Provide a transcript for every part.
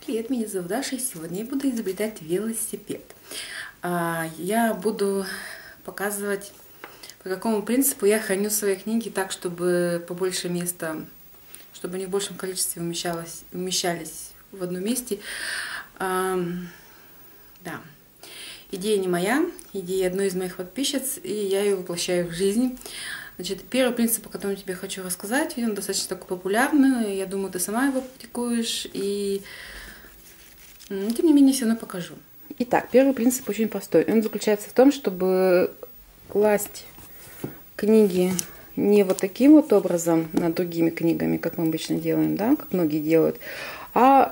Привет, меня зовут Даша, и сегодня я буду изобретать велосипед. Я буду показывать, по какому принципу я храню свои книги так, чтобы побольше места, чтобы они в большем количестве умещались в одном месте. Да, идея не моя, идея одной из моих подписчиц, и я ее воплощаю в жизнь. Значит, первый принцип, о котором я тебе хочу рассказать, он достаточно такой популярный, я думаю, ты сама его практикуешь, и тем не менее все равно покажу. Итак, первый принцип очень простой. Он заключается в том, чтобы класть книги не вот таким вот образом над другими книгами, как мы обычно делаем, да, как многие делают, а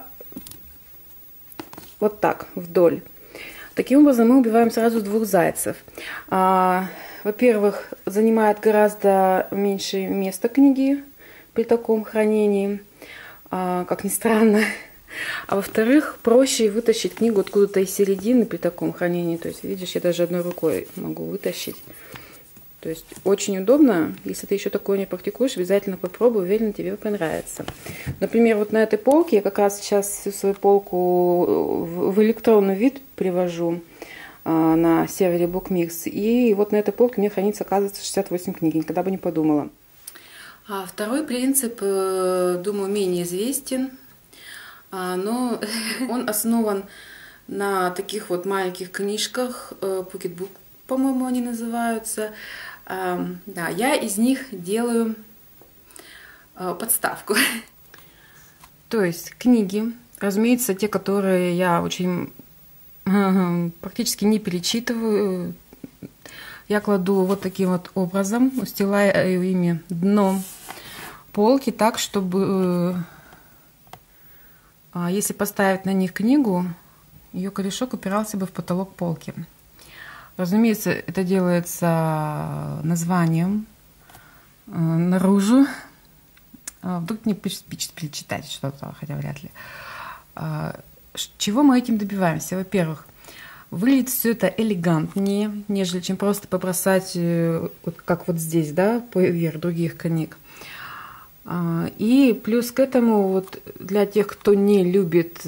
вот так, вдоль. Таким образом мы убиваем сразу двух зайцев. Во-первых, занимает гораздо меньше места книги при таком хранении, как ни странно. А во-вторых, проще вытащить книгу откуда-то из середины при таком хранении. То есть, видишь, я даже одной рукой могу вытащить. То есть, очень удобно. Если ты еще такое не практикуешь, обязательно попробуй, уверена, тебе понравится. Например, вот на этой полке, я как раз сейчас всю свою полку в электронный вид привожу на сервере BookMix. И вот на этой полке у меня хранится, оказывается, 68 книг. Никогда бы не подумала. Второй принцип, думаю, менее известен. Но он основан на таких вот маленьких книжках, Pocketbook, по-моему, они называются. Да, я из них делаю подставку. То есть книги, разумеется, те, которые я очень практически не перечитываю, я кладу вот таким вот образом, устилаю ими дно полки так, чтобы... Если поставить на них книгу, ее корешок упирался бы в потолок полки. Разумеется, это делается названием наружу. Вдруг не впечатлит читать что-то, хотя вряд ли. Чего мы этим добиваемся? Во-первых, выглядит все это элегантнее, нежели чем просто побросать, вот как вот здесь, да, поверх других книг. И плюс к этому, вот для тех, кто не любит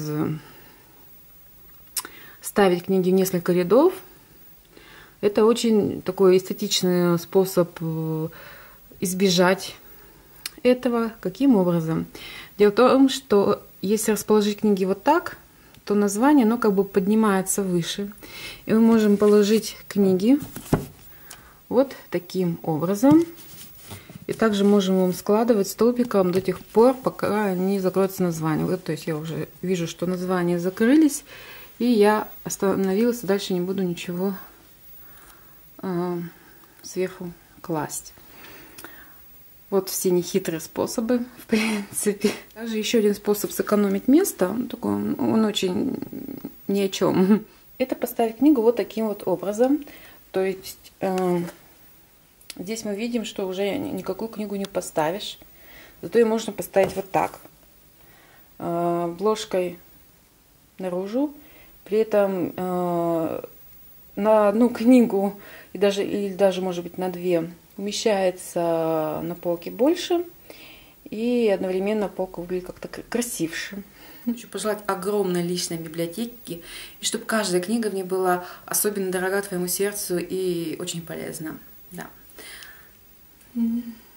ставить книги в несколько рядов, это очень такой эстетичный способ избежать этого. Каким образом? Дело в том, что если расположить книги вот так, то название, оно как бы поднимается выше. И мы можем положить книги вот таким образом. И также можем им складывать столбиком до тех пор, пока не закроется название. Вот, то есть я уже вижу, что названия закрылись, и я остановилась, дальше не буду ничего сверху класть. Вот все нехитрые способы, в принципе. Также еще один способ сэкономить место, он очень ни о чем. Это поставить книгу вот таким вот образом. То есть... Здесь мы видим, что уже никакую книгу не поставишь. Зато ее можно поставить вот так. Обложкой наружу. При этом на одну книгу, или даже может быть на две, умещается на полке больше. И одновременно полка выглядит как-то красивше. Хочу пожелать огромной личной библиотеки. И чтобы каждая книга в ней была особенно дорога твоему сердцу и очень полезна. Да.